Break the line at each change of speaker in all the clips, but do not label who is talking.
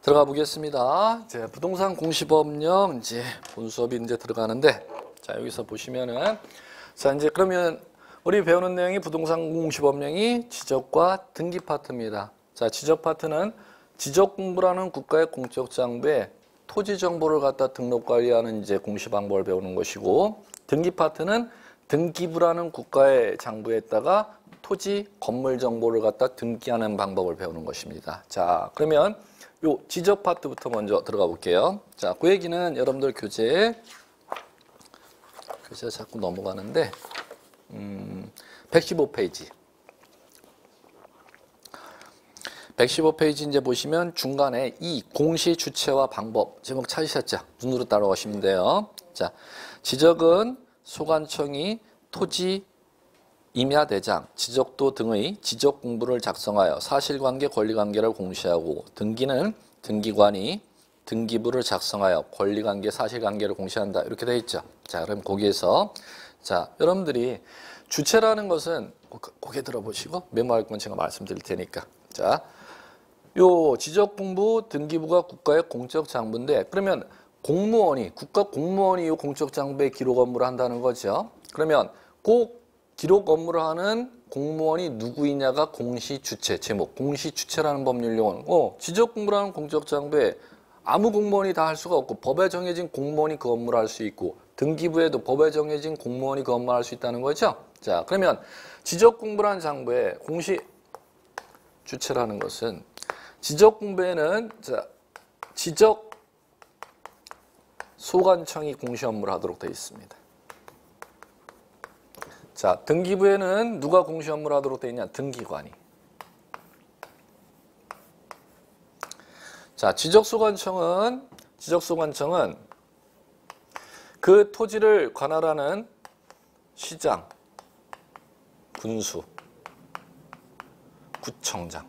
들어가 보겠습니다. 이제 부동산 공시법령 이제 본 수업이 이제 들어가는데, 자 여기서 보시면은, 자 이제 그러면 우리 배우는 내용이 부동산 공시법령이 지적과 등기 파트입니다. 자 지적 파트는 지적 공부라는 국가의 공적 장부에 토지 정보를 갖다 등록 관리하는 이제 공시 방법을 배우는 것이고, 등기 파트는 등기부라는 국가의 장부에다가 토지 건물 정보를 갖다 등기하는 방법을 배우는 것입니다. 자 그러면 요 지적 파트부터 먼저 들어가 볼게요. 자, 그 얘기는 여러분들 교재에 자꾸 넘어가는데 115페이지 115페이지 이제 보시면 중간에 이 공시 주체와 방법 제목 찾으셨죠? 눈으로 따라오시면 돼요. 자, 지적은 소관청이 토지 임야대장, 지적도 등의 지적 공부를 작성하여 사실관계, 권리관계를 공시하고, 등기는 등기관이 등기부를 작성하여 권리관계, 사실관계를 공시한다. 이렇게 되어 있죠. 자, 그럼 거기에서 자 여러분들이 주체라는 것은 고개 들어보시고 메모할 건 제가 말씀드릴 테니까. 자, 요 지적 공부 등기부가 국가의 공적 장부인데, 그러면 공무원이 국가 공무원이 요 공적 장부에 기록 업무를 한다는 거죠. 그러면 그 기록 업무를 하는 공무원이 누구이냐가 공시 주체, 제목. 공시 주체라는 법률 용어는 지적 공부라는 공적 장부에 아무 공무원이 다 할 수가 없고, 법에 정해진 공무원이 그 업무를 할 수 있고, 등기부에도 법에 정해진 공무원이 그 업무를 할 수 있다는 거죠. 자, 그러면 지적 공부라는 장부에 공시 주체라는 것은 지적 공부에는 자, 지적 소관청이 공시 업무를 하도록 되어 있습니다. 자, 등기부에는 누가 공시 업무를 하도록 되어 있냐? 등기관이. 자, 지적소관청은 그 토지를 관할하는 시장, 군수, 구청장.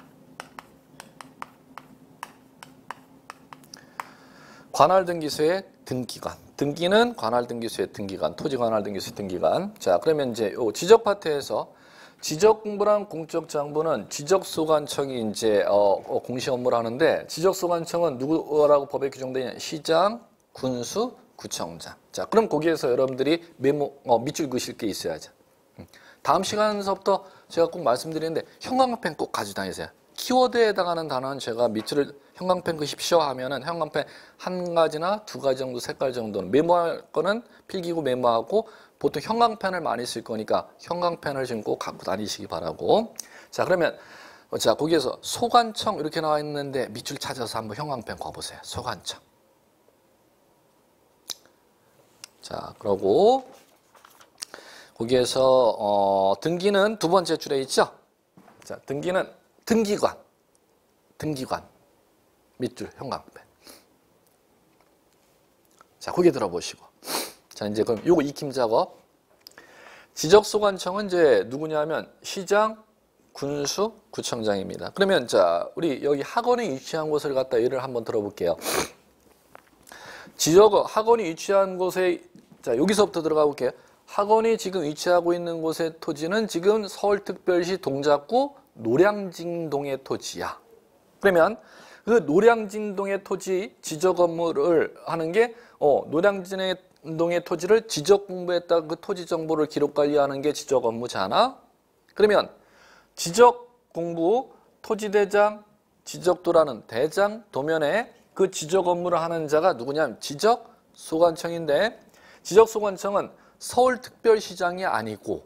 관할등기소의 등기관. 등기는 관할등기소의 등기관, 토지 관할등기소의 등기관. 자, 그러면 이제 요 지적 파트에서 지적 공부란 공적 장부는 지적소관청이 이제 공시 업무를 하는데, 지적소관청은 누구라고 법에 규정되어 있냐? 시장, 군수, 구청장. 자, 그럼 거기에서 여러분들이 메모 밑줄 그실 게 있어야죠. 다음 시간서부터 제가 꼭 말씀드리는데 형광펜 꼭 가지고 다니세요. 키워드에 해당하는 단어는 제가 밑줄을 형광펜 그십시오 하면은 형광펜 한 가지나 두 가지 정도, 색깔 정도는, 메모할 거는 필기구 메모하고, 보통 형광펜을 많이 쓸 거니까 형광펜을 지금 꼭 갖고 다니시기 바라고. 자, 그러면 자 거기에서 소관청 이렇게 나와 있는데 밑줄 찾아서 한번 형광펜 그어보세요. 소관청. 자, 그러고 거기에서 등기는 두 번째 줄에 있죠. 자, 등기는 등기관 밑줄 형광펜. 자, 거기 들어보시고. 자, 이제 그럼 요거 익힘 작업. 지적소관청은 이제 누구냐면 시장, 군수, 구청장입니다. 그러면 자, 우리 여기 학원이 위치한 곳을 갖다 예를 한번 들어볼게요. 학원이 위치한 곳에, 자, 여기서부터 들어가 볼게요. 학원이 지금 위치하고 있는 곳의 토지는 지금 서울특별시 동작구 노량진동의 토지야. 그러면 그 노량진동의 토지 지적 업무를 하는 게 노량진동의 토지를 지적 공부했다 그 토지 정보를 기록 관리하는 게 지적 업무잖아. 그러면 지적 공부 토지대장 지적도라는 대장 도면에 그 지적 업무를 하는 자가 누구냐면 지적소관청인데, 지적소관청은 서울특별시장이 아니고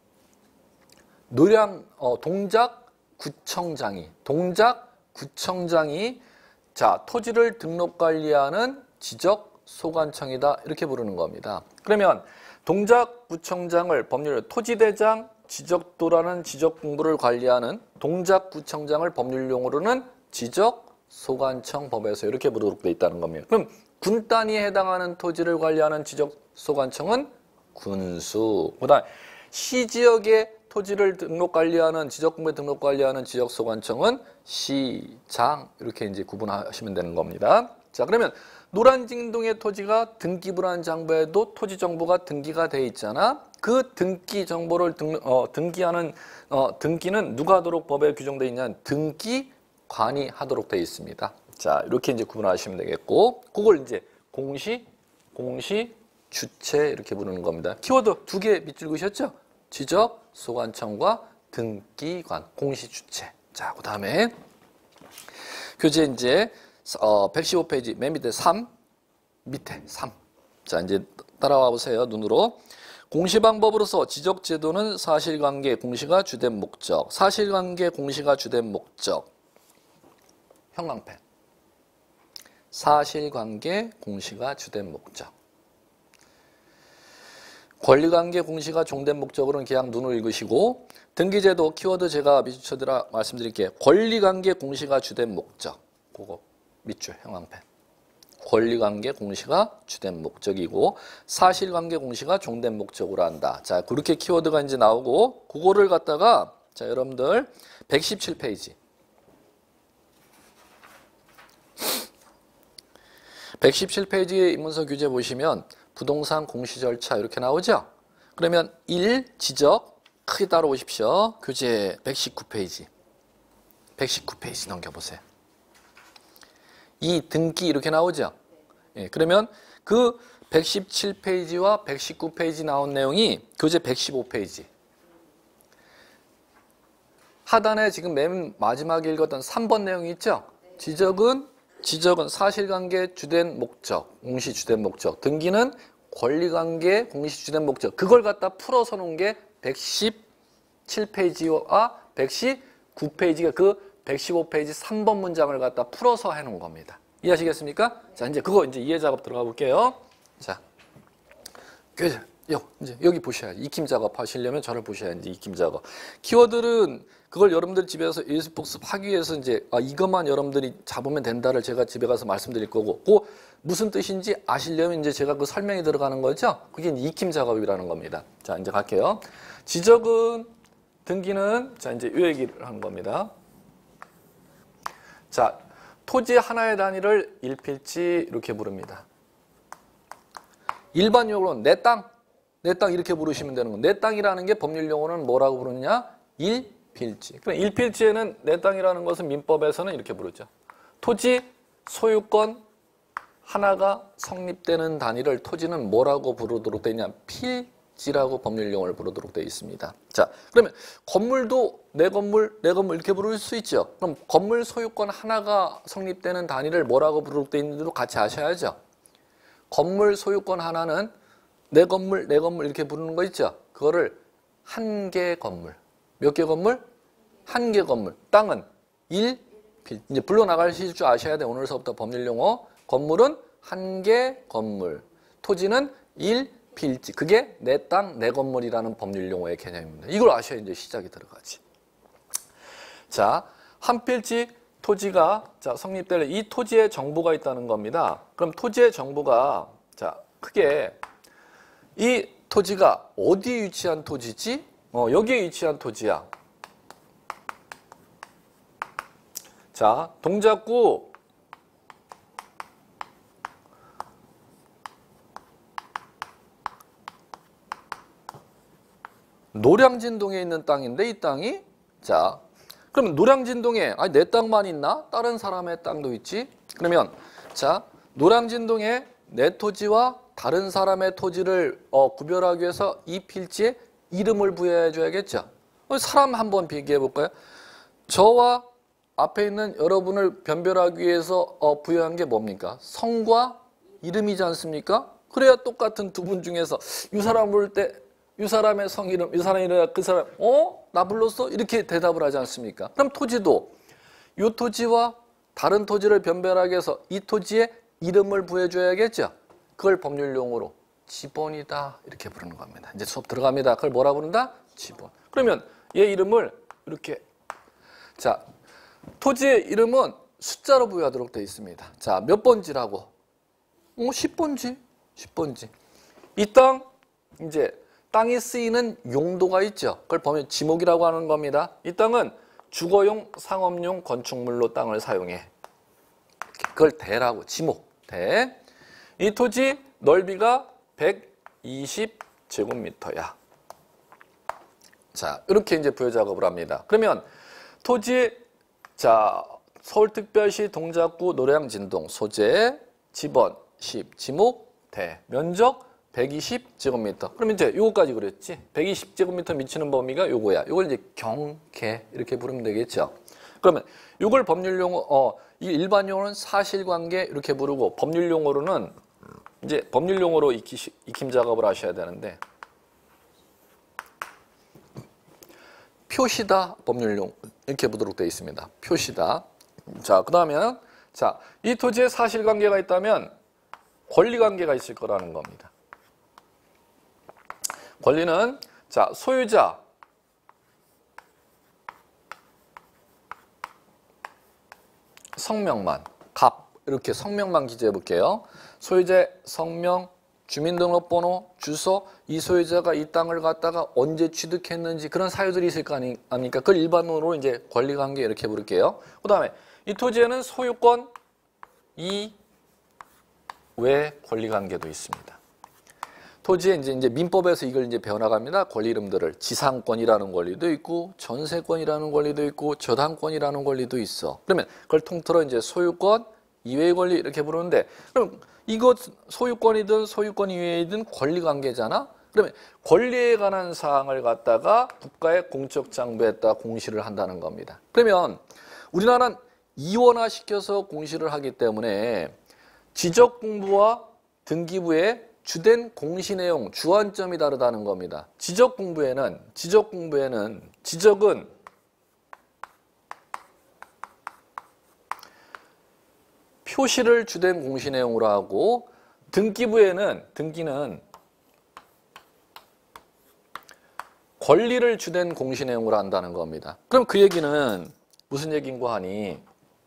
동작구청장이 자 토지를 등록 관리하는 지적소관청이다, 이렇게 부르는 겁니다. 그러면 동작구청장을 법률 토지대장 지적도라는 지적 공부를 관리하는 동작구청장을 법률 용어로는 지적소관청 법에서 이렇게 부르도록 되어 있다는 겁니다. 그럼 군 단위에 해당하는 토지를 관리하는 지적소관청은 군수, 그다음 시지역의 토지를 등록 관리하는 지적공부에 등록 관리하는 지적소관청은 시장, 이렇게 이제 구분하시면 되는 겁니다. 자, 그러면 노량진동의 토지가 등기부라는 장부에도 토지 정보가 등기가 돼 있잖아. 그 등기 정보를 등기는 누가 하도록 법에 규정되어 있냐면 등기관이 하도록 되어 있습니다. 자, 이렇게 이제 구분하시면 되겠고, 그걸 이제 공시, 주체 이렇게 부르는 겁니다. 키워드 두 개 밑줄 그으셨죠? 지적, 소관청과 등기관, 공시, 주체. 자, 그 다음에 교재 이제 115페이지 맨 밑에 3, 밑에 3. 자, 이제 따라와 보세요. 눈으로. 공시 방법으로서 지적 제도는 사실관계 공시가 주된 목적. 사실관계 공시가 주된 목적. 형광펜. 사실관계 공시가 주된 목적. 권리관계 공시가 종된 목적으로는 그냥 눈을 읽으시고, 등기제도 키워드 제가 밑줄 쳐드라 말씀드릴게요. 권리관계 공시가 주된 목적. 그거 밑줄 형광펜. 권리관계 공시가 주된 목적이고 사실관계 공시가 종된 목적으로 한다. 자, 그렇게 키워드가 이제 나오고, 그거를 갖다가 자, 여러분들 117페이지. 117페이지의 인문서 규제 보시면 부동산 공시 절차 이렇게 나오죠? 그러면 1. 지적 크게 따라오십시오. 교재 119페이지. 119페이지 넘겨보세요. 2. 등기 이렇게 나오죠? 예, 그러면 그 117페이지와 119페이지 나온 내용이 교재 115페이지. 하단에 지금 맨 마지막에 읽었던 3번 내용이 있죠? 지적은 사실관계 주된 목적, 공시 주된 목적. 등기는 권리관계 공시 주된 목적. 그걸 갖다 풀어서 놓은 게 117페이지와 119페이지가 그 115페이지 3번 문장을 갖다 풀어서 해놓은 겁니다. 이해하시겠습니까? 자, 이제 그거 이제 이해 작업 들어가 볼게요. 자, 이제 여기 보셔야지. 익힘 작업 하시려면 저를 보셔야지. 익힘 작업. 키워드는 그걸 여러분들 집에서 예습복습하기 위해서 이제 이것만 여러분들이 잡으면 된다를 제가 집에 가서 말씀드릴 거고, 그 무슨 뜻인지 아시려면 이제 제가 그 설명이 들어가는 거죠. 그게 이제 익힘 작업이라는 겁니다. 자, 이제 갈게요. 지적은, 등기는 자 이제 이 얘기를 하는 겁니다. 자, 토지 하나의 단위를 일필지 이렇게 부릅니다. 일반 용어로는 내 땅 이렇게 부르시면 되는 겁니다. 내 땅이라는 게 법률 용어는 뭐라고 부르느냐? 일필지. 그럼 일필지에는 내 땅이라는 것은 민법에서는 이렇게 부르죠. 토지 소유권 하나가 성립되는 단위를 토지는 뭐라고 부르도록 되어 있냐? 필지라고 법률 용어를 부르도록 되어 있습니다. 자, 그러면 건물도 내 건물 이렇게 부를 수 있죠. 그럼 건물 소유권 하나가 성립되는 단위를 뭐라고 부르도록 되어 있는지도 같이 아셔야죠. 건물 소유권 하나는 내 건물 이렇게 부르는 거 있죠. 그거를 한 개 건물. 몇 개 건물? 한 개 건물. 땅은 일필. 이제 불러나가실 줄 아셔야 돼. 오늘서부터 법률 용어. 건물은 한 개 건물. 토지는 일필지. 그게 내 땅, 내 건물이라는 법률 용어의 개념입니다. 이걸 아셔야 이제 시작이 들어가지. 자, 한 필지 토지가 자 성립될 이 토지의 정보가 있다는 겁니다. 그럼 토지의 정보가 자 크게 이 토지가 어디에 위치한 토지지? 여기에 위치한 토지야. 자, 동작구 노량진동에 있는 땅인데 이 땅이 자 그러면 노량진동에 내 땅만 있나? 다른 사람의 땅도 있지? 그러면 자 노량진동에 내 토지와 다른 사람의 토지를 구별하기 위해서 이 필지에 이름을 부여해 줘야겠죠. 사람 한번 비교해 볼까요? 저와 앞에 있는 여러분을 변별하기 위해서 부여한 게 뭡니까? 성과 이름이지 않습니까? 그래야 똑같은 두 분 중에서 이 사람 부를 때 이 사람의 성이름, 이 사람 이름, 그 사람 나 불렀어? 이렇게 대답을 하지 않습니까? 그럼 토지도 이 토지와 다른 토지를 변별하기 위해서 이 토지에 이름을 부여줘야겠죠. 그걸 법률 용어로 지본이다 이렇게 부르는 겁니다. 이제 수업 들어갑니다. 그걸 뭐라 부른다? 지본. 그러면 얘 이름을 이렇게 자 토지의 이름은 숫자로 부여하도록 되어 있습니다. 자, 몇 번지라고? 10번지. 10번지. 이 땅 이제 땅이 쓰이는 용도가 있죠. 그걸 보면 지목이라고 하는 겁니다. 이 땅은 주거용, 상업용 건축물로 땅을 사용해. 그걸 대라고 지목. 대. 이 토지 넓이가 120제곱미터야. 자, 이렇게 이제 부여 작업을 합니다. 그러면 토지 자 서울특별시 동작구 노량진동 소재, 지번, 10, 지목, 대, 면적 120제곱미터. 그럼 이제 요거까지 그랬지. 120제곱미터 미치는 범위가 요거야. 요걸 이제 경계 이렇게 부르면 되겠죠. 그러면 요걸 법률용어 이 일반 용어는 사실관계 이렇게 부르고 법률 용어로는 이제 법률 용어로 익힘 작업을 하셔야 되는데 표시다 법률용 이렇게 보도록 되어 있습니다. 표시다. 자, 그다음에 자, 이 토지에 사실관계가 있다면 권리관계가 있을 거라는 겁니다. 권리는 자, 소유자 성명만, 갑 이렇게 성명만 기재해 볼게요. 소유자의 성명, 주민등록번호, 주소, 이 소유자가 이 땅을 갖다가 언제 취득했는지 그런 사유들이 있을 거 아닙니까? 그걸 일반으로 이제 권리관계 이렇게 부를게요. 그 다음에 이 토지에는 소유권 이외 권리관계도 있습니다. 토지에 이제 민법에서 이걸 이제 배워나갑니다. 권리 이름들을 지상권이라는 권리도 있고 전세권이라는 권리도 있고 저당권이라는 권리도 있어. 그러면 그걸 통틀어 이제 소유권 이외의 권리 이렇게 부르는데 그럼 이것 소유권이든 소유권 이외이든 권리 관계잖아. 그러면 권리에 관한 사항을 갖다가 국가의 공적 장부에다 공시를 한다는 겁니다. 그러면 우리나라는 이원화시켜서 공시를 하기 때문에 지적공부와 등기부의 주된 공시 내용, 주안점이 다르다는 겁니다. 지적공부에는 지적은 표시를 주된 공시 내용으로 하고 등기는 권리를 주된 공시 내용으로 한다는 겁니다. 그럼 그 얘기는 무슨 얘기인고 하니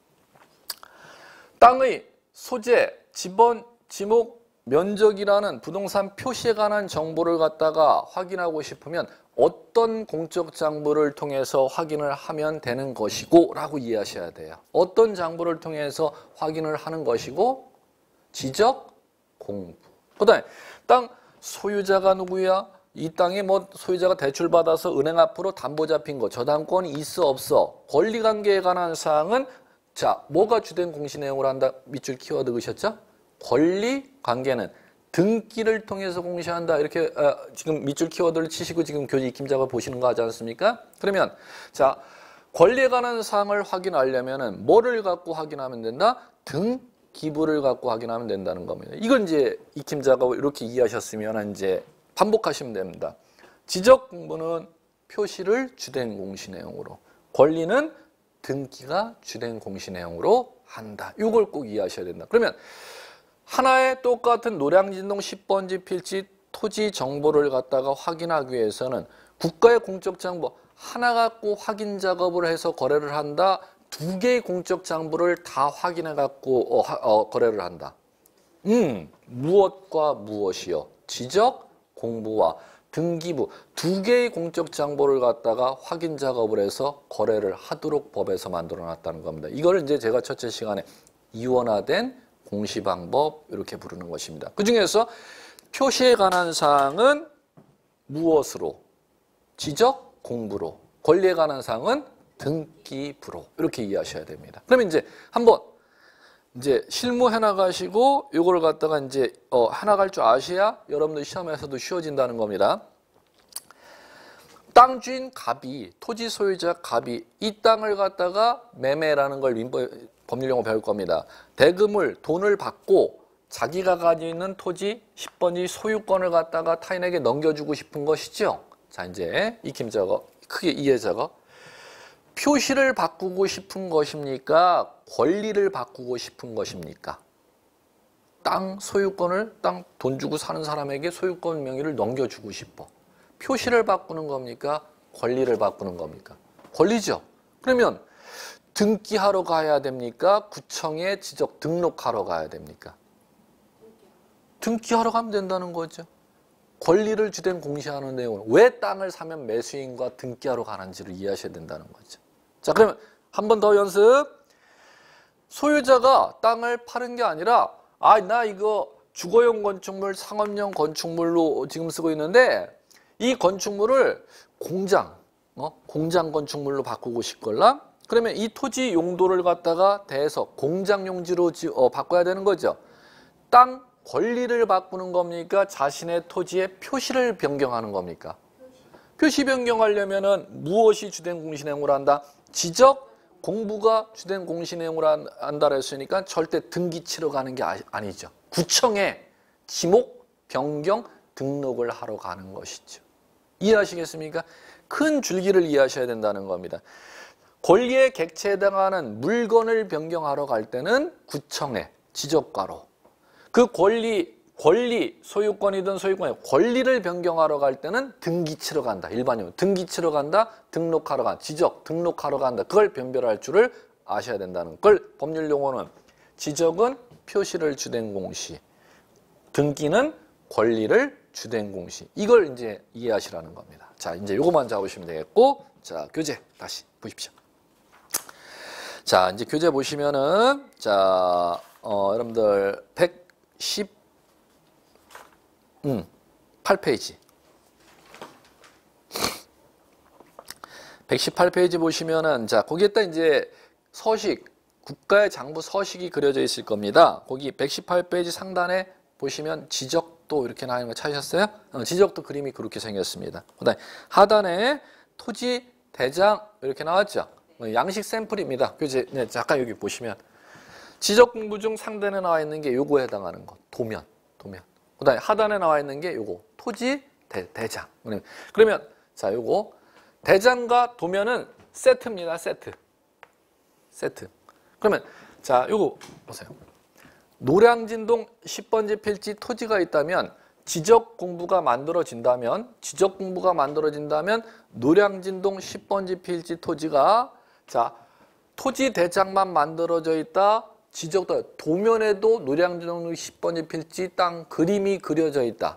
땅의 소재, 지번, 지목, 면적이라는 부동산 표시에 관한 정보를 갖다가 확인하고 싶으면 어떤 공적 장부를 통해서 확인을 하면 되는 것이고 라고 이해하셔야 돼요. 어떤 장부를 통해서 확인을 하는 것이고 지적, 공부. 그 다음에 땅 소유자가 누구야? 이 땅에 뭐 소유자가 대출받아서 은행 앞으로 담보 잡힌 거 저당권이 있어 없어? 권리관계에 관한 사항은 자 뭐가 주된 공시 내용으로 한다? 밑줄 키워드 넣으셨죠? 권리관계는 등기를 통해서 공시한다. 이렇게 지금 밑줄 키워드를 치시고 지금 교재 익힘 작업 보시는 거 하지 않습니까? 그러면 자 권리에 관한 사항을 확인하려면은 뭐를 갖고 확인하면 된다? 등기부를 갖고 확인하면 된다는 겁니다. 이건 이제 익힘 작업을 이렇게 이해하셨으면 이제 반복하시면 됩니다. 지적 공부는 표시를 주된 공시 내용으로, 권리는 등기가 주된 공시 내용으로 한다. 이걸 꼭 이해하셔야 된다. 그러면 하나의 똑같은 노량진동 10번지 필지 토지 정보를 갖다가 확인하기 위해서는 국가의 공적 장부 하나 갖고 확인 작업을 해서 거래를 한다. 두 개의 공적 장부를 다 확인해 갖고 거래를 한다. 무엇과 무엇이요? 지적 공부와 등기부 두 개의 공적 장부를 갖다가 확인 작업을 해서 거래를 하도록 법에서 만들어 놨다는 겁니다. 이걸 이제 제가 첫째 시간에 이원화된 공시 방법 이렇게 부르는 것입니다. 그 중에서 표시에 관한 사항은 무엇으로? 지적 공부로. 권리에 관한 사항은 등기부로. 이렇게 이해하셔야 됩니다. 그러면 이제 한번 이제 실무 해나가시고 이걸 갖다가 이제 해나갈 줄 아셔야 여러분들 시험에서도 쉬워진다는 겁니다. 땅 주인 갑이, 토지 소유자 갑이 이 땅을 갖다가 매매라는 걸 법률용어 배울 겁니다. 대금을 돈을 받고 자기가 가지고 있는 토지 10번지 소유권을 갖다가 타인에게 넘겨주고 싶은 것이죠. 자 이제 익힘 작업, 크게 이해 작업. 표시를 바꾸고 싶은 것입니까? 권리를 바꾸고 싶은 것입니까? 땅 소유권을 땅 돈 주고 사는 사람에게 소유권 명의를 넘겨주고 싶어. 표시를 바꾸는 겁니까? 권리를 바꾸는 겁니까? 권리죠. 그러면 등기하러 가야 됩니까? 구청에 지적 등록하러 가야 됩니까? 등기하러 가면 된다는 거죠. 권리를 주된 공시하는 내용은 왜 땅을 사면 매수인과 등기하러 가는지를 이해하셔야 된다는 거죠. 자, 그러면 한 번 더 연습. 소유자가 땅을 파는 게 아니라 나 이거 주거용 건축물, 상업용 건축물로 지금 쓰고 있는데 이 건축물을 공장 건축물로 바꾸고 싶걸랑 그러면 이 토지 용도를 갖다가 대해서 공장 용지로 바꿔야 되는 거죠. 땅 권리를 바꾸는 겁니까? 자신의 토지의 표시를 변경하는 겁니까? 표시 변경하려면은 무엇이 주된 공시내용으로 한다? 지적, 공부가 주된 공시내용으로 한다고 했으니까 절대 등기 치러 가는 게 아니죠. 구청에 지목, 변경, 등록을 하러 가는 것이죠. 이해하시겠습니까? 큰 줄기를 이해하셔야 된다는 겁니다. 권리의 객체에 해당하는 물건을 변경하러 갈 때는 구청에 지적과로 그 권리 소유권이든 소유권의 권리를 변경하러 갈 때는 등기 치러 간다. 일반적으로 등기 치러 간다, 등록하러 간다, 지적, 등록하러 간다. 그걸 변별할 줄을 아셔야 된다는 걸. 법률 용어는 지적은 표시를 주된 공시, 등기는 권리를 주된 공시. 이걸 이제 이해하시라는 겁니다. 자, 이제 요거만 잡으시면 되겠고, 자, 교재 다시 보십시오. 자, 이제 교재 보시면은, 자, 여러분들 118페이지. 118페이지 보시면은, 자, 거기에다 이제 서식, 국가의 장부 서식이 그려져 있을 겁니다. 거기 118페이지 상단에 보시면 지적도 이렇게 나오는 거 찾으셨어요? 지적도 그림이 그렇게 생겼습니다. 그다음에 하단에 토지 대장 이렇게 나왔죠? 양식 샘플입니다. 교재, 네, 잠깐 여기 보시면 지적 공부 중 상단에 나와 있는 게 요거에 해당하는 거. 도면. 그다음에 하단에 나와 있는 게 요거. 토지 대장. 그러면 자, 요거 대장과 도면은 세트입니다. 세트. 그러면 자, 요거 보세요. 노량진동 10번지 필지 토지가 있다면 지적 공부가 만들어진다면 노량진동 10번지 필지 토지가 자, 토지 대장만 만들어져 있다. 지적도 도면에도 노량진동 10번지 필지 땅 그림이 그려져 있다.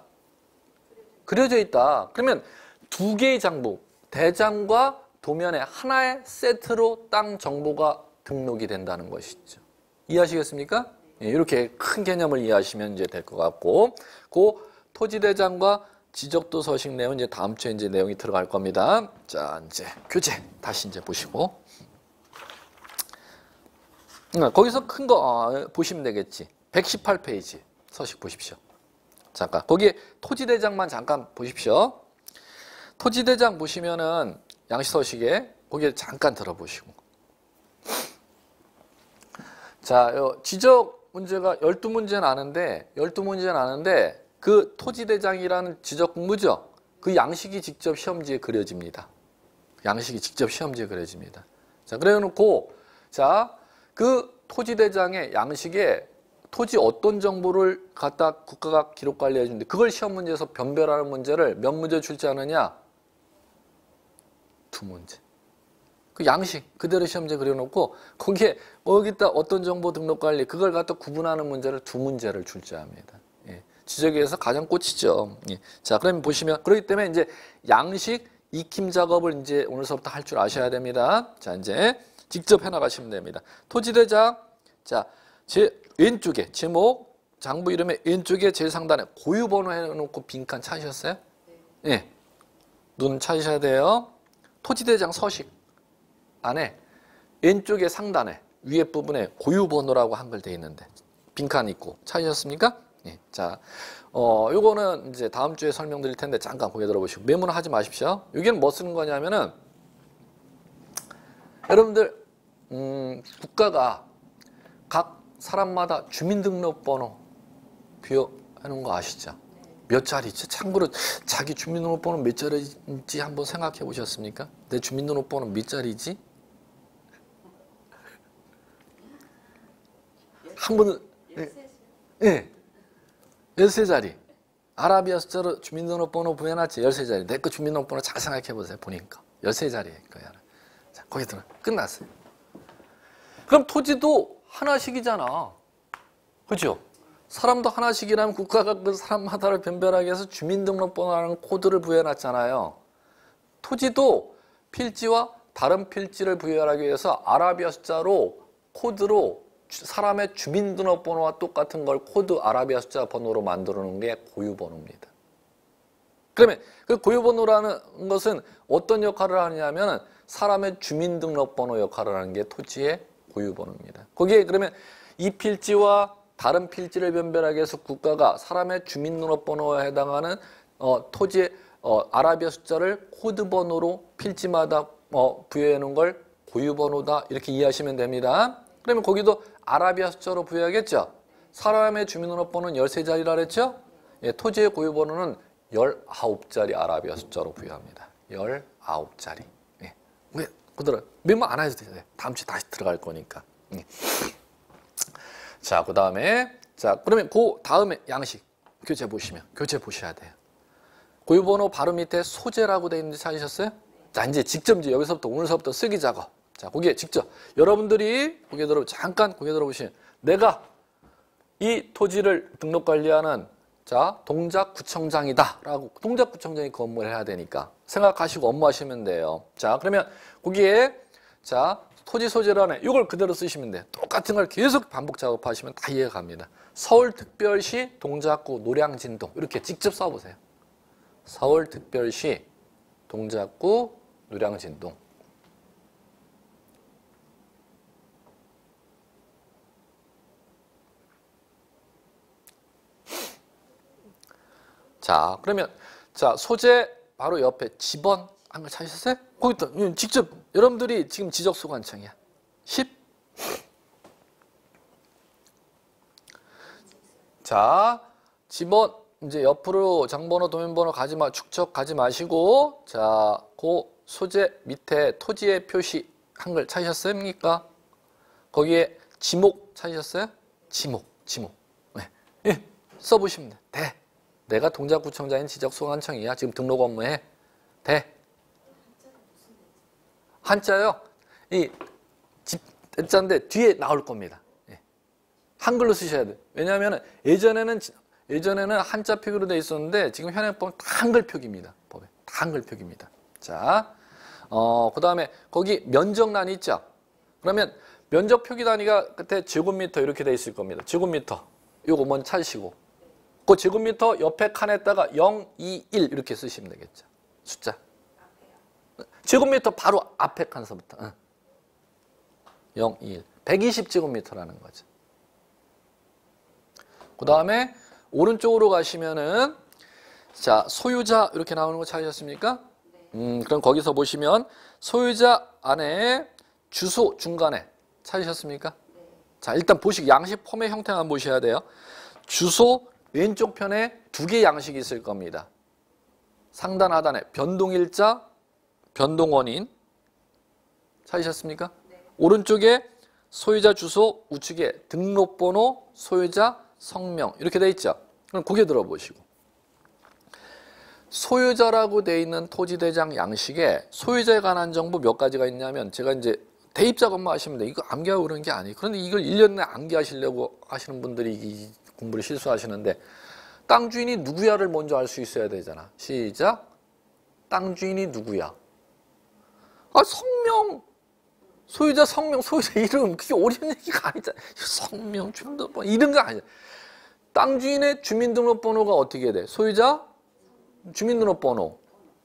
그러면 두 개의 장부, 대장과 도면에 하나의 세트로 땅 정보가 등록이 된다는 것이죠. 이해하시겠습니까? 예, 이렇게 큰 개념을 이해하시면 이제 될 것 같고, 그 토지 대장과 지적도 서식 내용 이제 다음 주에 이제 내용이 들어갈 겁니다. 자, 이제 교재 다시 이제 보시고. 거기서 큰 거 보시면 되겠지. 118페이지 서식 보십시오. 잠깐 거기에 토지대장만 잠깐 보십시오. 토지대장 보시면은 양식서식에 거기에 잠깐 들어보시고. 자, 지적 문제가 12문제는 아는데 그 토지대장이라는 지적 공부죠. 그 양식이 직접 시험지에 그려집니다. 자, 그래 놓고 자, 그 토지대장의 양식에 토지 어떤 정보를 갖다 국가가 기록 관리해 주는데 그걸 시험 문제에서 변별하는 문제를 몇 문제 출제하느냐? 2문제. 그 양식 그대로 시험지에 그려놓고 거기에 여기다 어떤 정보 등록 관리 그걸 갖다 구분하는 문제를 2문제를 출제합니다. 예. 지적에서 가장 꽂히죠. 예. 자, 그러면 보시면 그렇기 때문에 이제 양식 익힘 작업을 이제 오늘서부터 할 줄 아셔야 됩니다. 자, 이제 직접 해나가시면 됩니다. 토지대장, 자, 제 왼쪽에 제목, 장부 이름의 왼쪽에 제일 상단에 고유번호 해놓고 빈칸 찾으셨어요? 네. 눈 찾으셔야 돼요. 토지대장 서식 안에 왼쪽에 상단에 위에 부분에 고유번호라고 한글 되어 있는데 빈칸 있고 찾으셨습니까? 네. 자, 요거는 이제 다음 주에 설명드릴 텐데 잠깐 고개 들어보시고 메모는 하지 마십시오. 여기는 뭐 쓰는 거냐면은 여러분들 국가가 각 사람마다 주민등록번호 부여해놓은 거 아시죠? 몇 자리죠? 참고로 자기 주민등록번호 몇 자리인지 한번 생각해 보셨습니까? 내 주민등록번호 몇 자리지? 한 번은 네. 13자리. 아라비아 숫자로 주민등록번호 부여해놨지. 13자리. 내 거 주민등록번호 잘 생각해 보세요. 보니까 13자리일 거야. 자, 거기 들어. 끝났어요. 그럼 토지도 하나씩이잖아. 그렇죠? 사람도 하나씩이라면 국가가 그 사람마다를 변별하기 위해서 주민등록번호라는 코드를 부여해놨잖아요. 토지도 필지와 다른 필지를 부여하기 위해서 아라비아 숫자로 코드로 사람의 주민등록번호와 똑같은 걸 코드 아라비아 숫자 번호로 만들어 놓은 게 고유번호입니다. 그러면 그 고유번호라는 것은 어떤 역할을 하느냐면 사람의 주민등록번호 역할을 하는 게 토지의 고유번호입니다. 거기에 그러면 이 필지와 다른 필지를 변별하기 위해서 국가가 사람의 주민등록번호에 해당하는 토지의 아라비아 숫자를 코드번호로 필지마다 부여해 놓은 걸 고유번호다 이렇게 이해하시면 됩니다. 그러면 거기도 아라비아 숫자로 부여하겠죠. 사람의 주민등록번호는 13자리라 그랬죠. 예, 토지의 고유번호는 19자리 아라비아 숫자로 부여합니다. 19자리. 예. 그들은 메모 안 해도 돼요. 다음 주에 다시 들어갈 거니까. 예. 자, 그 다음에 그러면 그 다음에 양식 교재 보시면 교재 보셔야 돼요. 고유번호 바로 밑에 소재라고 되어 있는지 찾으셨어요? 자, 이제 직접 이제 여기서부터 오늘서부터 쓰기 작업. 자, 거기에 직접 여러분들이 잠깐 고개 들어보시면 내가 이 토지를 등록 관리하는 동작구청장이다라고 동작구청장이 그 업무를 해야 되니까 생각하시고 업무하시면 돼요. 자, 그러면 거기에 토지 소재란에 이걸 그대로 쓰시면 돼요. 똑같은 걸 계속 반복 작업하시면 다 이해가 갑니다. 서울특별시 동작구 노량진동 이렇게 직접 써보세요. 서울특별시 동작구 노량진동. 자, 그러면 소재 바로 옆에 집원 한 거 찾으셨어요? 거기다 직접 여러분들이 지금 지적소관청이야. 10. 자, 집원 이제 옆으로 장번호, 도면번호 축척 가지 마시고 그 소재 밑에 토지의 표시 한글 찾으셨습니까? 거기에 지목 찾으셨어요? 지목. 네. 예, 써보시면 돼. 내가 동작구청장인 지적소관청이야. 지금 등록 업무해. 돼. 한자요. 이 한자인데 뒤에 나올 겁니다. 예. 한글로 쓰셔야 돼. 왜냐하면 예전에는 한자 표기로 돼 있었는데 지금 현행법은 다 한글 표기입니다. 법에 다 한글 표기입니다. 자, 그 다음에 거기 면적란 있죠. 그러면 면적 표기 단위가 끝에 제곱미터 이렇게 돼 있을 겁니다. 제곱미터 요거 먼저 찾으시고 그 제곱미터 옆에 칸에다가 0, 2, 1 이렇게 쓰시면 되겠죠. 숫자. 제곱미터 바로 앞에 칸서부터 0, 2, 1. 120제곱미터라는 거죠. 그 다음에 오른쪽으로 가시면은 소유자 이렇게 나오는 거 찾으셨습니까? 그럼 거기서 보시면 소유자 안에 주소 중간에 찾으셨습니까? 자, 일단 보시고 양식 폼의 형태만 보셔야 돼요. 주소 왼쪽 편에 2개 양식이 있을 겁니다. 상단 하단에 변동일자, 변동원인 찾으셨습니까? 네. 오른쪽에 소유자 주소, 우측에 등록번호, 소유자 성명 이렇게 돼 있죠. 그럼 고개 들어보시고 소유자라고 돼 있는 토지대장 양식에 소유자에 관한 정보 몇 가지가 있냐면 제가 이제 대입작업만 하시면 돼. 이거 암기하고 그런 게 아니에요. 그런데 이걸 1년 내에 암기하시려고 하시는 분들이 이 공부를 실수하시는데 땅 주인이 누구야를 먼저 알 수 있어야 되잖아. 시작. 땅 주인이 누구야? 성명. 소유자 성명, 소유자 이름. 그게 어려운 얘기가 아니잖아. 성명, 주민등록번호 이런 거 아니야. 땅 주인의 주민등록번호가 어떻게 돼? 소유자 주민등록번호.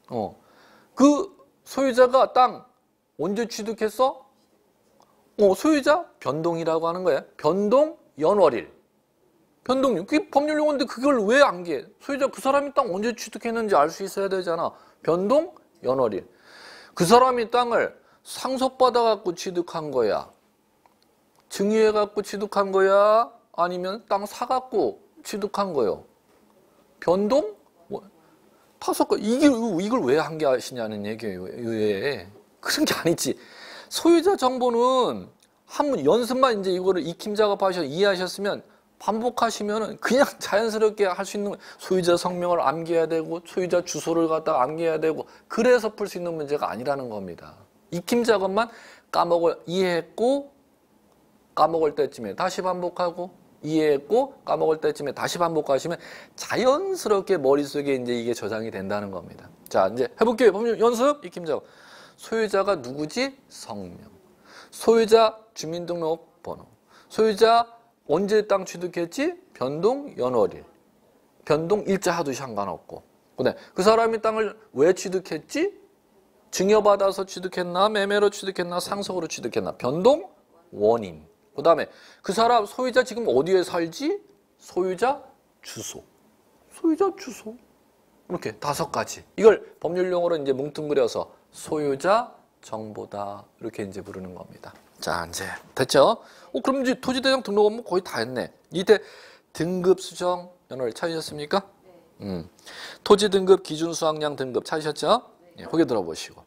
그 소유자가 땅 언제 취득했어? 소유자 변동이라고 하는 거야. 변동 연월일. 변동률. 그게 법률 용어인데 그걸 왜 암기해? 소유자 그 사람이 땅 언제 취득했는지 알 수 있어야 되잖아. 변동 연월일. 그 사람이 땅을 상속받아갖고 취득한 거야? 증여해갖고 취득한 거야? 아니면 땅 사갖고 취득한 거요? 변동? 다섯 거. 이걸 왜 암기하시냐는 얘기예요. 왜? 그런 게 아니지. 소유자 정보는 한번 연습만 이제 이거를 익힘 작업하셔서 이해하셨으면 반복하시면은 그냥 자연스럽게 할 수 있는 거예요. 소유자 성명을 암기해야 되고 소유자 주소를 갖다가 암기해야 되고 그래서 풀 수 있는 문제가 아니라는 겁니다. 익힘 작업만 이해했고 까먹을 때쯤에 다시 반복하고 이해했고 까먹을 때쯤에 다시 반복하시면 자연스럽게 머릿속에 이제 이게 저장이 된다는 겁니다. 자, 이제 해볼게요. 연습 익힘 작업. 소유자가 누구지? 성명. 소유자 주민등록번호. 소유자 언제 땅 취득했지? 변동 연월일. 변동 일자 하도 상관없고. 그 사람이 땅을 왜 취득했지? 증여받아서 취득했나, 매매로 취득했나, 상속으로 취득했나. 변동 원인. 그 다음에 그 사람 소유자 지금 어디에 살지? 소유자 주소. 소유자 주소. 이렇게 5가지. 이걸 법률 용어로 이제 뭉뚱그려서 소유자 정보다. 이렇게 이제 부르는 겁니다. 자, 이제 됐죠? 그럼 이제 토지대장 등록은 거의 다 했네. 이때 등급 수정 연월 찾으셨습니까? 토지 등급 기준 수확량 등급 찾으셨죠? 예, 거기 들어보시고.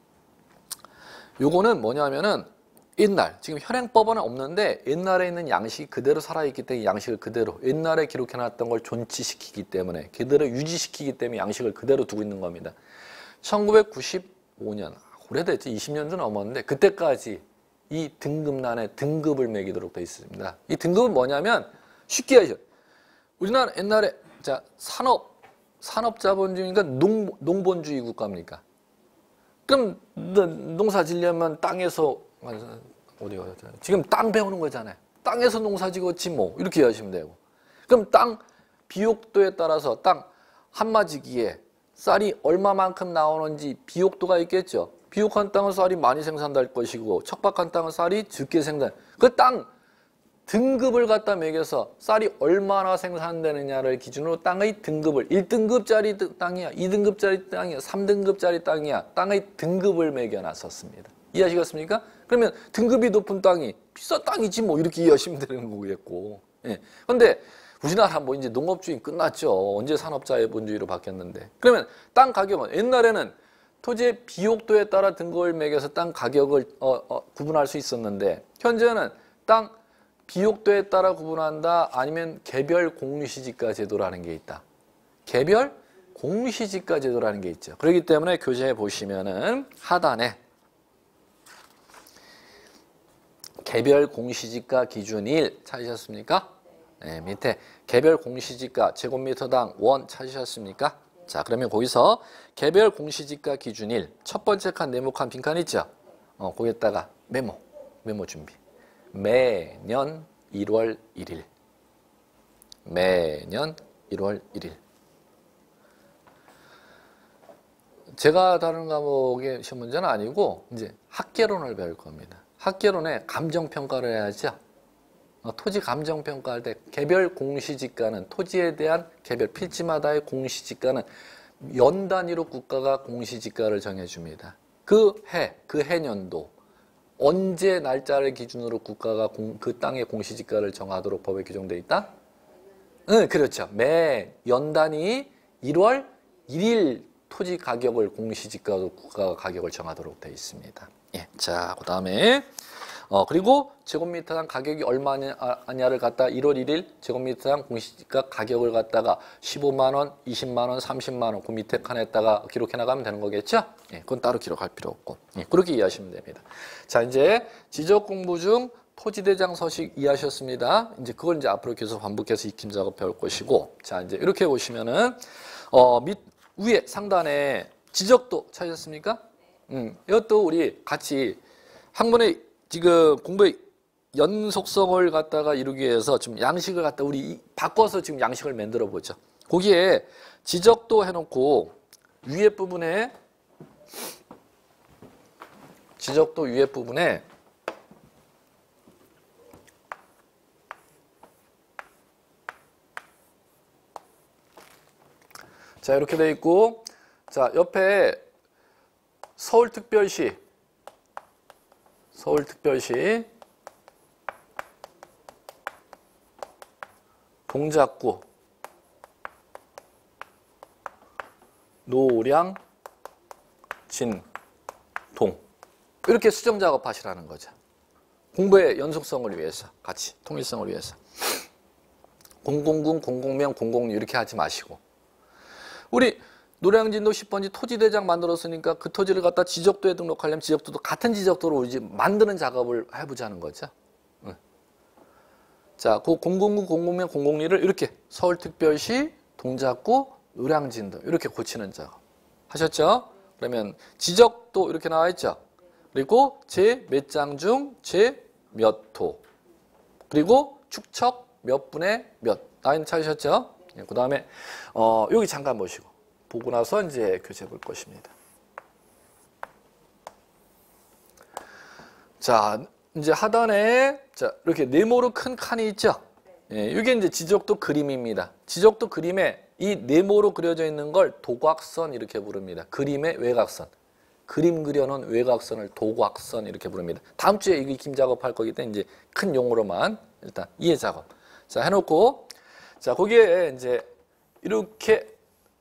요거는 뭐냐면은 옛날, 지금 현행법은 없는데 옛날에 있는 양식이 그대로 살아있기 때문에 양식을 그대로 옛날에 기록해놨던 걸 존치시키기 때문에 그대로 유지시키기 때문에 양식을 그대로 두고 있는 겁니다. 1995년, 오래됐지, 20년도 넘었는데 그때까지 이 등급란에 등급을 매기도록 되어 있습니다. 이 등급은 뭐냐면 쉽게 하죠. 우리나라 옛날에 자 산업자본주의니까 농본주의 국가입니까? 그럼 농사 지려면 땅에서 어디가 지금 땅 배우는 거잖아요. 땅에서 농사 지었지 뭐 이렇게 하시면 되고. 그럼 땅 비옥도에 따라서 땅 한마지기에 쌀이 얼마만큼 나오는지 비옥도가 있겠죠. 비옥한 땅은 쌀이 많이 생산될 것이고 척박한 땅은 쌀이 적게 생산. 그 땅 등급을 갖다 매겨서 쌀이 얼마나 생산되느냐를 기준으로 땅의 등급을 1등급짜리 땅이야, 2등급짜리 땅이야, 3등급짜리 땅이야. 땅의 등급을 매겨놨었습니다. 이해하시겠습니까? 그러면 등급이 높은 땅이 비싼 땅이지 뭐 이렇게 이해하시면 되는 거겠고. 예. 근데 우리나라 뭐 이제 농업주의 끝났죠. 언제 산업자본주의로 바뀌었는데. 그러면 땅 가격은 옛날에는 토지의 비옥도에 따라 등급을 매겨서 땅 가격을 구분할 수 있었는데 현재는 땅 비옥도에 따라 구분한다 아니면 개별 공시지가 제도라는 게 있다. 개별 공시지가 제도라는 게 있죠. 그렇기 때문에 교재에 보시면은 하단에 개별 공시지가 기준 1 찾으셨습니까? 네, 밑에 개별 공시지가 제곱미터당 원 찾으셨습니까? 자, 그러면 거기서 개별 공시지가 기준 1 첫 번째 칸 네모칸 빈칸 있죠? 거기에다가 메모 준비. 매년 1월 1일. 매년 1월 1일. 제가 다른 과목의 시험 문제는 아니고 이제 학개론을 배울 겁니다. 학개론에 감정평가를 해야죠. 토지 감정평가할 때 개별 공시지가는 토지에 대한 개별 필지마다의 공시지가는 연 단위로 국가가 공시지가를 정해줍니다. 그 해년도 언제 날짜를 기준으로 국가가 그 땅의 공시지가를 정하도록 법에 규정되어 있다? 응, 그렇죠. 매 연 단위 1월 1일 토지 가격을 공시지가로 국가가 가격을 정하도록 되어 있습니다. 예, 자, 그 다음에 그리고 제곱미터당 가격이 얼마냐를 갖다 1월 1일 제곱미터당 공시지가 가격을 갖다가 15만 원, 20만 원, 30만 원 그 밑에 칸에다가 기록해 나가면 되는 거겠죠? 예, 그건 따로 기록할 필요 없고. 예, 그렇게 이해하시면 됩니다. 자, 이제 지적 공부 중 토지대장 서식 이해하셨습니다. 이제 그걸 이제 앞으로 계속 반복해서 익힘 작업 배울 것이고. 자, 이제 이렇게 보시면은 위에 상단에 지적도 찾으셨습니까? 이것도 우리 같이 한 번에 지금 공부의 연속성을 갖다가 이루기 위해서 좀 양식을 갖다 우리 바꿔서 지금 양식을 만들어 보죠. 거기에 지적도 해놓고 위에 부분에 지적도 위에 부분에 자 이렇게 돼 있고 자 옆에 서울특별시 동작구 노량 진동 이렇게 수정 작업하시라는 거죠. 공부의 연속성을 위해서 같이 통일성을 위해서 009, 000명, 006 이렇게 하지 마시고 우리 노량진도 10번지 토지대장 만들었으니까 그 토지를 갖다 지적도에 등록하려면 지적도도 같은 지적도로 이제 만드는 작업을 해보자는 거죠. 자, 그 009, 000명, 002를 이렇게 서울특별시, 동작구, 노량진도 이렇게 고치는 작업 하셨죠? 그러면 지적도 이렇게 나와 있죠? 그리고 제 몇 장 중 제 몇 호 그리고 축척 몇 분의 몇 라인 찾으셨죠? 그 다음에 여기 잠깐 보시고 보고 나서 이제 교재 볼 것입니다. 자, 이제 하단에 자, 이렇게 네모로 큰 칸이 있죠? 예, 이게 이제 지적도 그림입니다. 지적도 그림에 이 네모로 그려져 있는 걸 도곽선 이렇게 부릅니다. 그림의 외곽선. 그림 그려놓은 외곽선을 도곽선 이렇게 부릅니다. 다음 주에 이 익힘 작업할 거기 때문에 이제 큰 용어로만 일단 이해 작업. 자, 해놓고 자, 거기에 이제 이렇게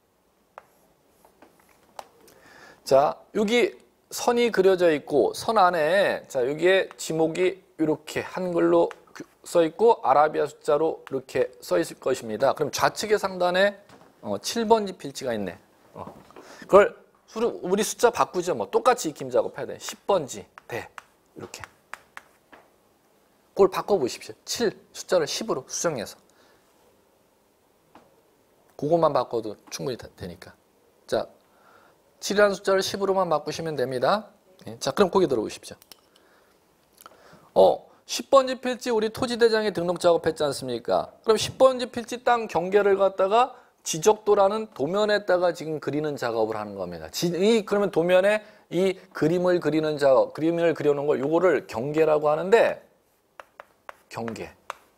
자, 여기 선이 그려져 있고 선 안에 자, 여기에 지목이 이렇게 한글로 써 있고 아라비아 숫자로 이렇게 써 있을 것입니다. 그럼 좌측의 상단에 7번지 필지가 있네. 그걸 우리 숫자 바꾸죠. 뭐 똑같이 익힘 작업해야 돼. 10번지 대 이렇게. 그걸 바꿔보십시오. 7 숫자를 10으로 수정해서. 그것만 바꿔도 충분히 되니까. 자, 7이라는 숫자를 10으로만 바꾸시면 됩니다. 자, 그럼 거기 들어오십시오. 10번지 필지 우리 토지대장에 등록 작업했지 않습니까? 그럼 10번지 필지 땅 경계를 갖다가 지적도라는 도면에다가 지금 그리는 작업을 하는 겁니다. 그러면 도면에 이 그림을 그리는 작업, 그림을 그려놓은 걸 요거를 경계라고 하는데 경계.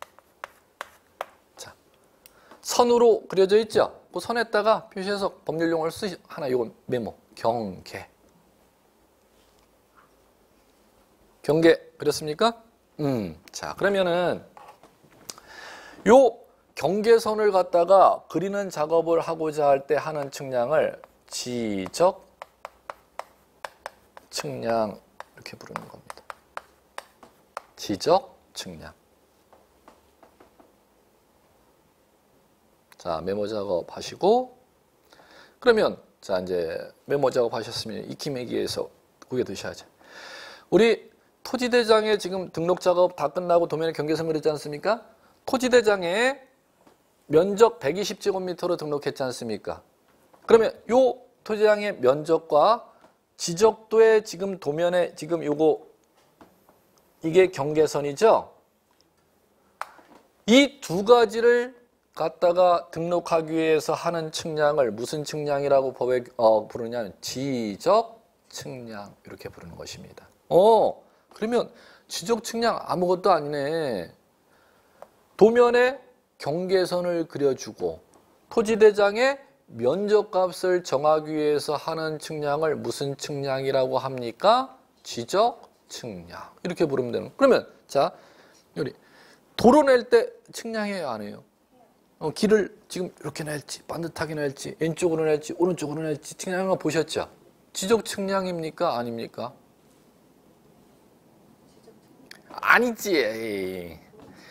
자, 선으로 그려져 있죠? 그 선에다가 표시해서 법률 용어를 하나 요거 메모. 경계. 경계 그렸습니까? 자, 그러면은 요 경계선을 갖다가 그리는 작업을 하고자 할 때 하는 측량을 지적 측량 이렇게 부르는 겁니다. 지적 측량. 자, 메모 작업 하시고 그러면 자, 이제 메모 작업 하셨으면 익힘하기위해서 그게 드셔야죠. 우리 토지대장에 지금 등록 작업 다 끝나고 도면에 경계선 그렸지 않습니까? 토지대장에 면적 120제곱미터로 등록했지 않습니까? 그러면 요 토지대장의 면적과 지적도의 지금 도면에 지금 요거 이게 경계선이죠? 이 두 가지를 갖다가 등록하기 위해서 하는 측량을 무슨 측량이라고 법에 부르냐면 지적 측량 이렇게 부르는 것입니다. 그러면 지적 측량 아무것도 아니네. 도면에 경계선을 그려주고 토지대장의 면적값을 정하기 위해서 하는 측량을 무슨 측량이라고 합니까? 지적 측량 이렇게 부르면 되는. 그러면 자, 우리 도로 낼 때 측량해요, 안 해요? 길을 지금 이렇게 낼지 반듯하게 낼지 왼쪽으로 낼지 오른쪽으로 낼지 측량한 거 보셨죠? 지적 측량입니까? 아닙니까? 아니지.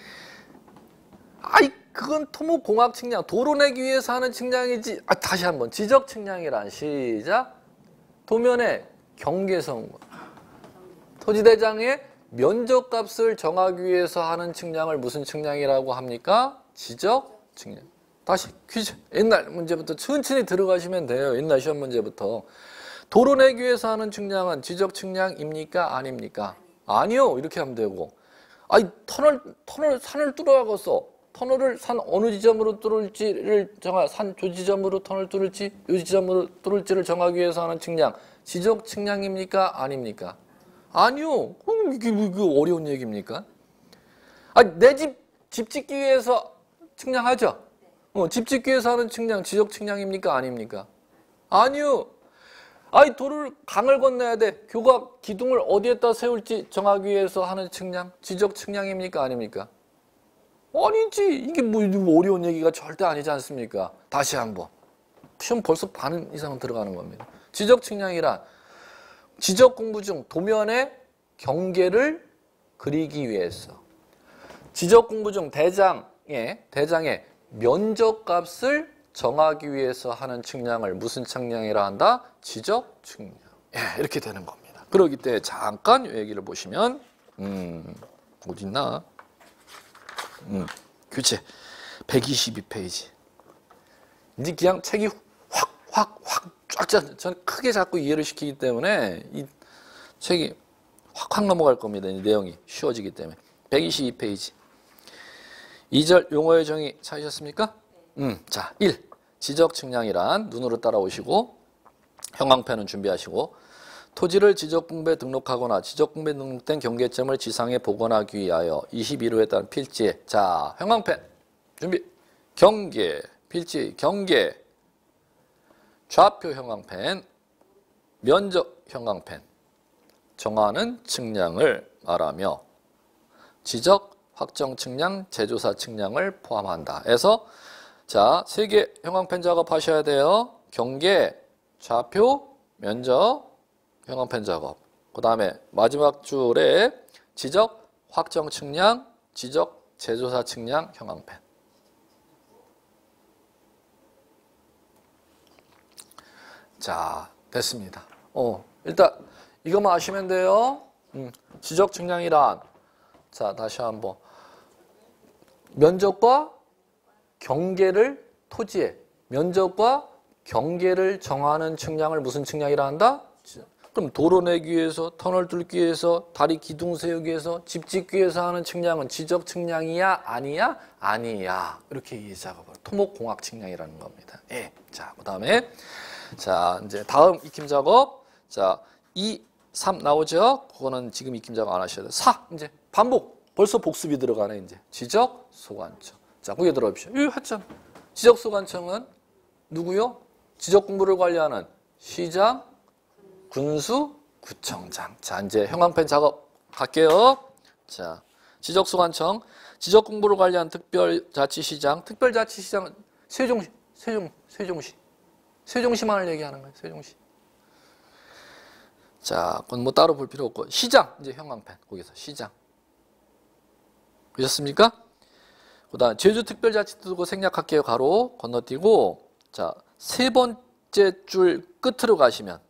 아이, 그건 토목공학 측량, 도로 내기 위해서 하는 측량이지. 다시 한번 지적 측량이란 시작. 도면에 경계선, 토지대장의 면적값을 정하기 위해서 하는 측량을 무슨 측량이라고 합니까? 지적 측량. 다시 퀴즈. 옛날 문제부터 천천히 들어가시면 돼요. 옛날 시험 문제부터. 도로 내기 위해서 하는 측량은 지적 측량입니까? 아닙니까? 아니요. 이렇게 하면 되고. 아니, 산을 뚫어가서 터널을 산 어느 지점으로 뚫을지를 산 조 지점으로 터널 뚫을지 요 지점으로 뚫을지를 정하기 위해서 하는 측량. 지적 측량입니까? 아닙니까? 아니요. 그럼 이게 어려운 얘기입니까? 내 집 짓기 위해서 측량하죠? 집 짓기 위해서 하는 측량, 지적 측량입니까? 아닙니까? 아니요. 도로를, 강을 건너야 돼. 교가 기둥을 어디에다 세울지 정하기 위해서 하는 측량, 지적 측량입니까? 아닙니까? 아니지. 이게 뭐 어려운 얘기가 절대 아니지 않습니까? 다시 한번. 시험 벌써 반 이상은 들어가는 겁니다. 지적 측량이란 지적 공부 중 도면의 경계를 그리기 위해서 지적 공부 중 대장의 면적값을 정하기 위해서 하는 측량을 무슨 측량이라 한다? 지적 측량. 이렇게 되는 겁니다. 그러기 때문에 잠깐 이 얘기를 보시면 어디 있나? 교재 122페이지. 이제 그냥 책이 확 쫙 전 크게 자꾸 이해를 시키기 때문에 이 책이 확 넘어갈 겁니다. 이 내용이 쉬워지기 때문에. 122페이지. 2절 용어의 정의 찾으셨습니까? 자, 1. 지적 측량이란 눈으로 따라오시고 형광펜은 준비하시고 토지를 지적공부에 등록하거나 지적공부에 등록된 경계점을 지상에 복원하기 위하여 21호에 따른 필지에 자 형광펜 준비 경계 필지 경계 좌표 형광펜 면적 형광펜 정하는 측량을 말하며 지적 확정 측량 제조사 측량을 포함한다. 해서 자 3개 형광펜 작업하셔야 돼요. 경계 좌표 면적 형광펜 작업. 그 다음에 마지막 줄에 지적, 확정 측량, 지적, 제조사 측량 형광펜. 자, 됐습니다. 일단 이것만 아시면 돼요. 지적 측량이란 자, 다시 한번 면적과 경계를 토지에 면적과 경계를 정하는 측량을 무슨 측량이라 한다? 그럼 도로 내기 위해서, 터널 뚫기 위해서, 다리 기둥 세우기 위해서, 집 짓기 위해서 하는 측량은 지적 측량이야? 아니야? 아니야. 이렇게 이 작업을 토목공학 측량이라는 겁니다. 예. 자, 그다음에 자, 이제 다음 익힘 작업. 자, 2, 3 나오죠? 그거는 지금 익힘 작업 안 하셔야 돼요. 4 이제 반복. 벌써 복습이 들어가네, 이제. 지적 소관청. 자, 거기에 들어보십시오. 이거 했잖아. 지적 소관청은 누구요? 지적 공부를 관리하는 시장, 군수, 구청장. 자, 이제 형광펜 작업 갈게요. 자, 지적소관청, 지적공부를 관리한 특별자치시장, 특별자치시장은 세종시만을 얘기하는 거예요. 세종시. 자, 그건 뭐 따로 볼 필요 없고 시장 이제 형광펜 거기서 시장. 그렇습니까? 그다음 제주특별자치도고 생략할게요. 가로 건너뛰고 자, 3번째 줄 끝으로 가시면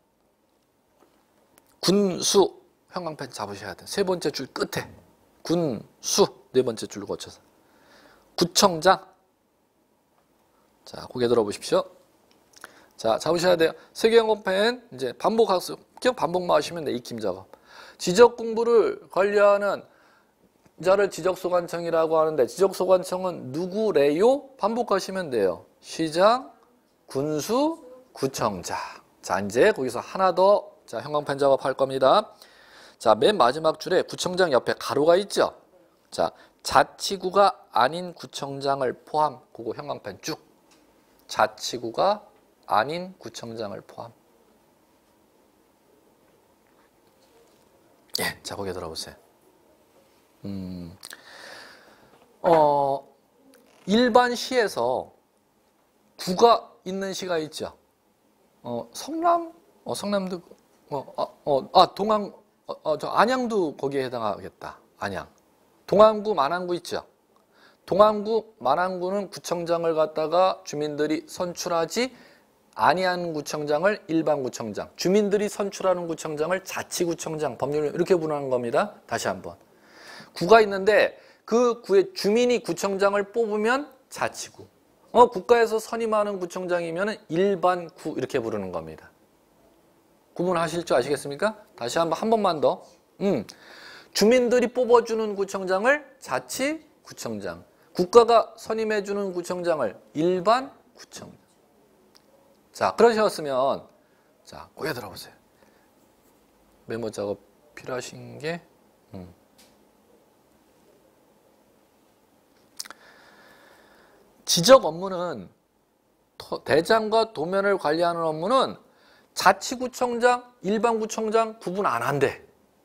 군수 형광펜 잡으셔야 돼요. 3번째 줄 끝에 군수 4번째 줄로 거쳐서 구청장 자 고개 들어보십시오. 자 잡으셔야 돼요. 3개 형광펜 이제 반복학습 그냥 반복만 하시면 돼. 익힘 작업. 지적 공부를 관리하는 자를 지적소관청이라고 하는데 지적소관청은 누구래요? 반복하시면 돼요. 시장, 군수, 구청장. 자 이제 거기서 하나 더 자, 형광펜 작업할 겁니다. 자, 맨 마지막 줄에 구청장 옆에 가로가 있죠? 자, 자치구가 아닌 구청장을 포함. 그거 형광펜 쭉. 자치구가 아닌 구청장을 포함. 예, 자, 거기에 들어보세요. 일반 시에서 구가 있는 시가 있죠? 성남도 동안 저 안양도 거기에 해당하겠다. 안양. 동안구, 만안구 있죠. 동안구, 만안구는 구청장을 갖다가 주민들이 선출하지 아니한 구청장을 일반구청장, 주민들이 선출하는 구청장을 자치구청장, 법률로 이렇게 부르는 겁니다. 다시 한번. 구가 있는데 그 구의 주민이 구청장을 뽑으면 자치구. 국가에서 선임하는 구청장이면 일반구 이렇게 부르는 겁니다. 구분하실 줄 아시겠습니까? 다시 한 번만 더. 주민들이 뽑아주는 구청장을 자치구청장, 국가가 선임해주는 구청장을 일반구청장. 자, 그러셨으면 자, 고개 들어보세요. 메모 작업 필요하신 게 지적 업무는 대장과 도면을 관리하는 업무는 자치구청장, 일반구청장 구분 안 한대.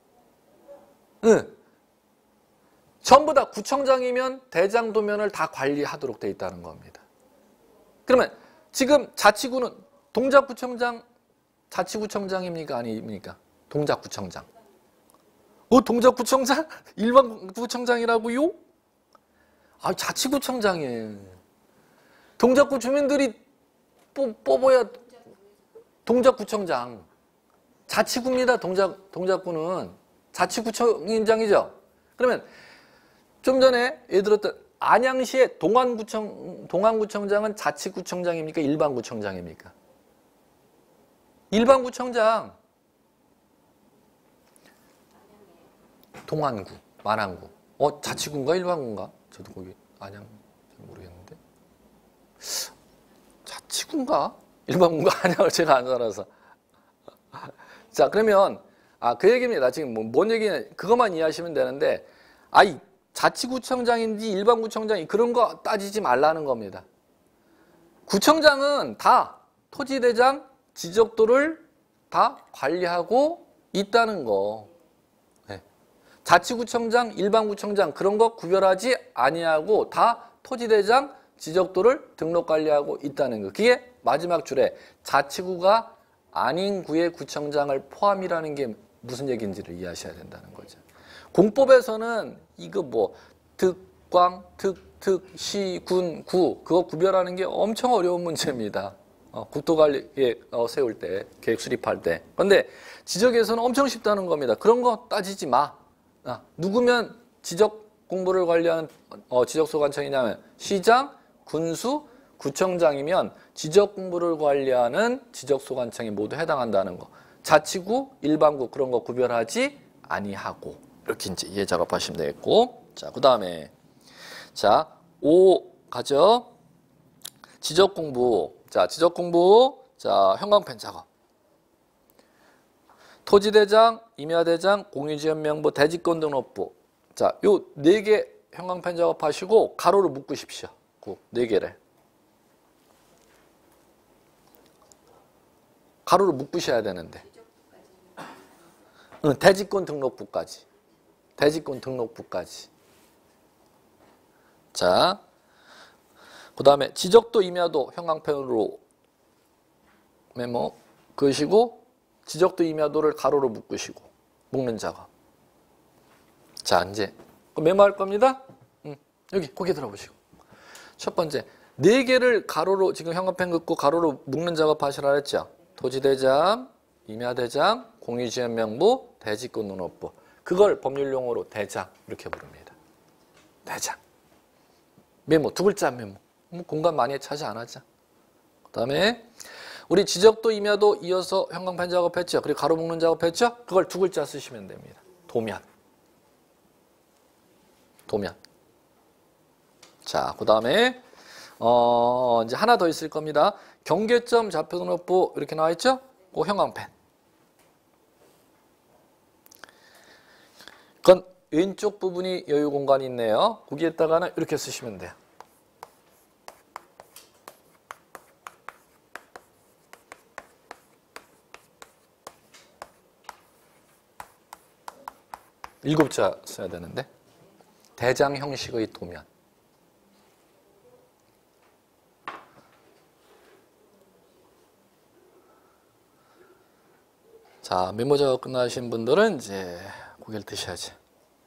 전부 다 구청장이면 대장 도면을 다 관리하도록 돼 있다는 겁니다. 그러면 지금 자치구는 동작구청장, 자치구청장입니까? 아닙니까? 동작구청장. 동작구청장? 일반구청장이라고요? 자치구청장이에요. 동작구 주민들이 뽑아야 동작구청장. 자치구입니다. 동작구는. 자치구청장이죠. 그러면 좀 전에 예를 들었던 안양시의 동안구청장은 자치구청장입니까? 일반구청장입니까? 일반구청장. 동안구, 만안구. 자치구인가 일반구인가? 저도 거기 안양 잘 모르겠는데. 자치구인가? 일반구인가? 안양을 제가 안 살아서. 자, 그러면 그 얘기입니다. 지금 뭔 얘기냐 그것만 이해하시면 되는데 이 자치구청장인지 일반구청장이 그런 거 따지지 말라는 겁니다. 구청장은 다 토지대장 지적도를 다 관리하고 있다는 거. 네. 자치구청장, 일반구청장 그런 거 구별하지 아니하고 다 토지대장 지적도를 등록 관리하고 있다는 거. 그게 마지막 줄에 자치구가 아닌 구의 구청장을 포함이라는 게 무슨 얘기인지를 이해하셔야 된다는 거죠. 공법에서는 이거 득광, 특, 시, 군, 구 그거 구별하는 게 엄청 어려운 문제입니다. 국토관리계획 세울 때, 계획 수립할 때. 그런데 지적에서는 엄청 쉽다는 겁니다. 그런 거 따지지 마. 누구면 지적 공부를 관리하는 지적소관청이냐면 시장, 군수, 구청장이면 지적 공부를 관리하는 지적소관청이 모두 해당한다는 거. 자치구, 일반구 그런 거 구별하지 아니하고 이렇게 이제 이해 작업하시면 되겠고. 자, 그다음에 자, 5 가죠. 지적 공부. 자, 지적 공부. 자, 형광펜 작업. 토지대장, 임야대장, 공유지역명부, 대지권등록부. 자, 요 4개 형광펜 작업하시고 가로로 묶으십시오. 그 4개를. 가로로 묶으셔야 되는데. 대지권 등록부까지. 대지권 등록부까지. 자, 그 다음에 지적도 임야도 형광펜으로 메모 그으시고 지적도 임야도를 가로로 묶으시고 묶는 작업. 자, 이제 메모할 겁니다. 여기 고개 들어보시고. 첫 번째, 4개를 가로로 지금 형광펜 긋고 가로로 묶는 작업 하시라 그랬죠. 토지대장, 임야대장, 공유지역명부, 대지권등록부. 그걸 법률용어로 대장 이렇게 부릅니다. 대장. 메모, 2글자 메모. 공간 많이 차지 안 하죠. 그 다음에 우리 지적도 임야도 이어서 형광펜 작업했죠. 그리고 가로 묶는 작업했죠. 그걸 2글자 쓰시면 됩니다. 도면. 도면. 자, 그 다음에 이제 하나 더 있을 겁니다. 경계점 좌표등록부 이렇게 나와 있죠. 그 형광펜. 그건 왼쪽 부분이 여유 공간이 있네요. 거기에다가는 이렇게 쓰시면 돼요. 일곱 자 써야 되는데. 대장 형식의 도면. 자, 메모 작업 끝나신 분들은 이제 고개를 드셔야지.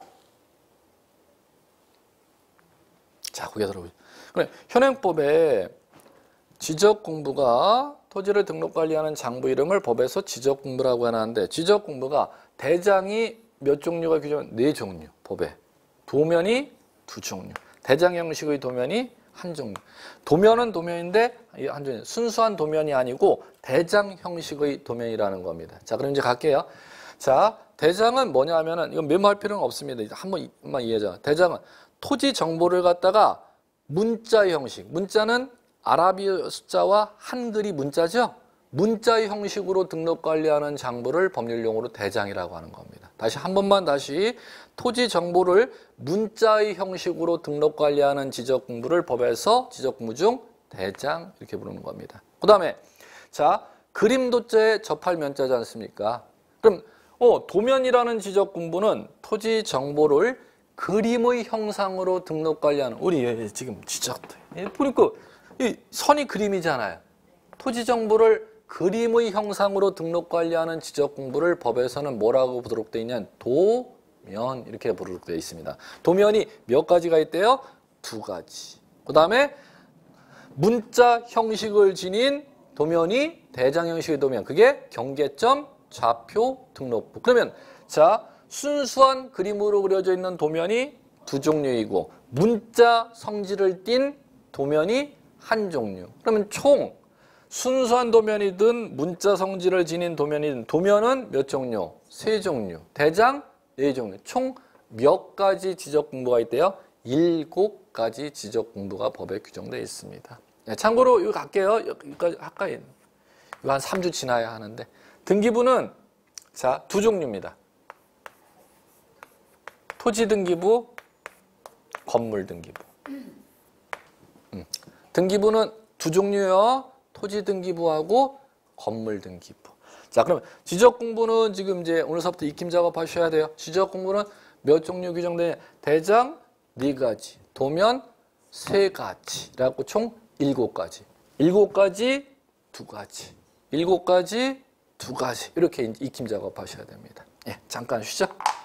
자, 고개 들어보죠. 그래, 현행법에 지적 공부가 토지를 등록 관리하는 장부 이름을 법에서 지적 공부라고 하는데 지적 공부가 대장이 몇 종류가 규정한 4종류 법에. 도면이 2종류. 대장 형식의 도면이 1종류. 도면은 도면인데 한 종류. 순수한 도면이 아니고 대장 형식의 도면이라는 겁니다. 자, 그럼 이제 갈게요. 자, 대장은 뭐냐 하면은 이건 메모할 필요는 없습니다. 한 번만 이해하자. 대장은 토지 정보를 갖다가 문자 형식. 문자는 아라비아 숫자와 한글이 문자죠. 문자의 형식으로 등록 관리하는 장부를 법률용어로 대장이라고 하는 겁니다. 다시 한 번만 다시 토지 정보를 문자의 형식으로 등록 관리하는 지적 공부를 법에서 지적 공부 중 대장 이렇게 부르는 겁니다. 그 다음에 자, 그림도자에 접할 면자지 않습니까? 그럼 도면이라는 지적 공부는 토지 정보를 그림의 형상으로 등록 관리하는 우리 지금 지적 보니까 이 선이 그림이잖아요. 토지 정보를 그림의 형상으로 등록 관리하는 지적 공부를 법에서는 뭐라고 부르게 되어 있냐면 도면 이렇게 부르게 되어 있습니다. 도면이 몇 가지가 있대요? 2가지. 그 다음에 문자 형식을 지닌 도면이 대장 형식의 도면. 그게 경계점 좌표 등록부. 그러면 자, 순수한 그림으로 그려져 있는 도면이 2종류이고 문자 성질을 띤 도면이 1종류. 그러면 총 순수한 도면이든 문자 성질을 지닌 도면이든 도면은 몇 종류? 3종류. 대장 4종류. 총 몇 가지 지적 공부가 있대요? 7가지 지적 공부가 법에 규정되어 있습니다. 네, 참고로 이거 갈게요. 여기까지 아까 이거 한 3주 지나야 하는데 등기부는 자, 두 종류입니다. 토지등기부, 건물등기부. 등기부는 두 종류요. 토지등기부하고 건물등기부. 자, 그럼 지적공부는 지금 이제 오늘서부터 익힘 작업하셔야 돼요. 지적공부는 몇 종류 규정돼? 대장 4가지, 도면 3가지라고 총 7가지. 7가지 2가지. 7가지 2가지. 이렇게 익힘 작업하셔야 됩니다. 예, 잠깐 쉬죠.